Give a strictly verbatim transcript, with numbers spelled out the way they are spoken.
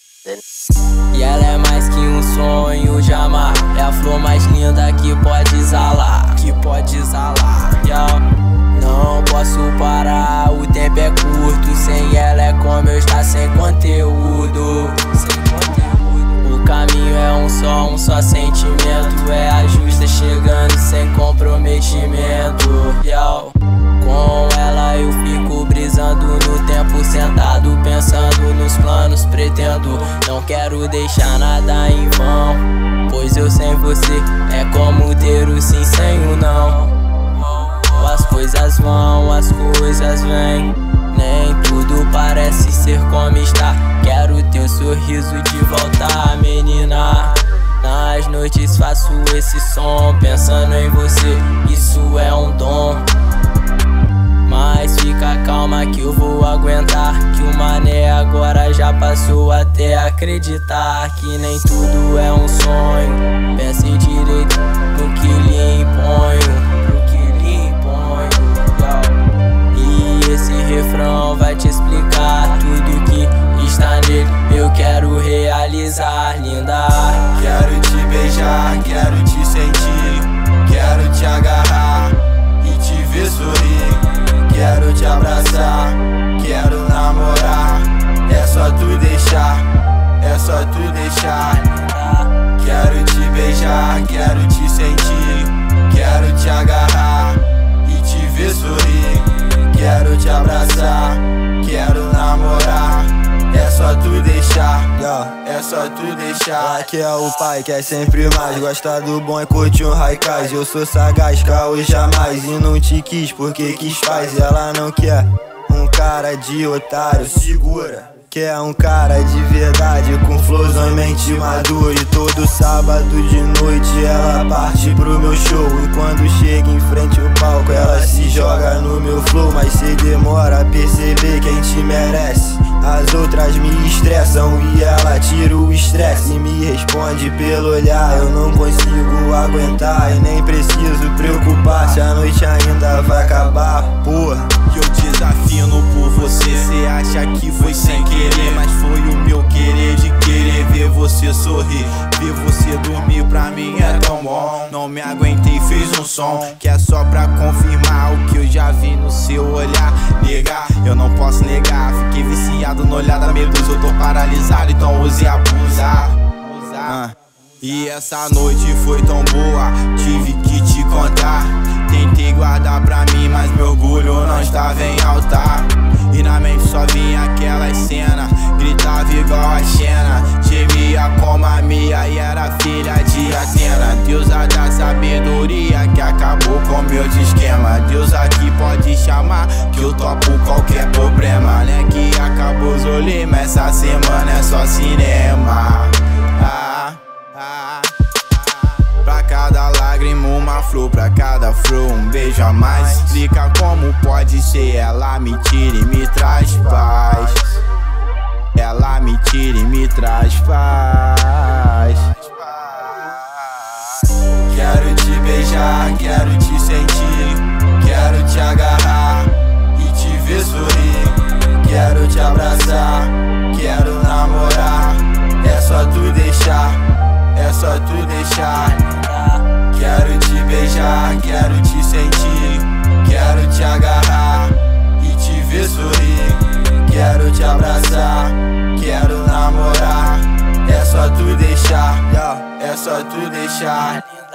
E ela é mais que um sonho de amar. É a flor mais linda que pode exalar, que pode exalar. Yeah. Não posso parar, o tempo é curto. Sem ela é como eu estar sem conteúdo. Sem conteúdo. O caminho é um só, um só sentimento. É a justa chegando sem comprometimento. Yeah. Com ela eu fico brisando no tempo, sentado pensando nos planos. Pretendo, não quero deixar nada em vão, pois eu sem você é como ter o sim sem o não. As coisas vão, as coisas vêm, nem tudo parece ser como está. Quero teu sorriso de volta, menina. Nas noites faço esse som, pensando em você, isso é um dom. Mas fica calma que eu vou aguentar, que o mané agora já passou até acreditar que nem tudo é um sonho. Pense direito no que lhe imponho, no que lhe imponho. E esse refrão vai te explicar tudo que está nele. Eu quero realizar, linda. Quero te beijar, quero te sentir, quero te agarrar e te ver sorrir. Quero te abraçar, quero namorar. É só tu deixar, é só tu deixar. Quero te beijar, quero te sentir, quero te agarrar e te ver sorrir. Quero te abraçar, quero namorar. É só tu deixar, é só tu deixar. Aqui é o pai que é sempre mais, gosta do bom e curte um Raikais. Eu sou sagaz, caô jamais, e não te quis porque quis paz. E ela não quer um cara de otário, segura. Quer um cara de verdade, com flowzão e mente madura. E todo sábado de noite ela parte pro meu show. E quando chega em frente ao palco ela se joga no meu flow. Mas cê demora a perceber quem te merece. As outras me estressam e ela tira o estresse e me responde pelo olhar. Eu não consigo aguentar e nem preciso preocupar se a noite ainda vai acabar, porra. Que eu desafino por você, cê acha que foi sem querer, mas foi o meu querer de querer ver você sorrir. Ver você dormir pra mim é tão bom. Não me aguentei, fez um som que é só pra confirmar o que eu já vi no seu olhar. Negar, eu não posso negar, fiquei viciado no olhar da medusa. Eu tô paralisado, então use e abusa. ah. E essa noite foi tão boa, tive que te contar. Tentei guardar pra mim, mas meu orgulho não estava em altar. E na mente só vinha aquela cena, gritava igual a Xena, gemia como a Mia e era filha de Atena. Deusa da sabedoria que acabou com meu esquema. Deus aqui pode chamar que eu topo qualquer problema. Né que acabou os rolês, mas essa semana é só cinema. ah, ah. Pra cada lágrima uma flor, pra cada flor um beijo a mais. Explica como pode ser, ela me tira e me traz paz. Ela me tira e me traz paz. Quero te beijar, quero te sentir, quero te agarrar e te ver sorrir. Quero te abraçar, quero namorar. É só tu deixar, é só tu deixar. Quero te beijar, quero te sentir, quero te agarrar e te ver sorrir. Quero te abraçar, quero namorar. É só tu deixar, é só tu deixar.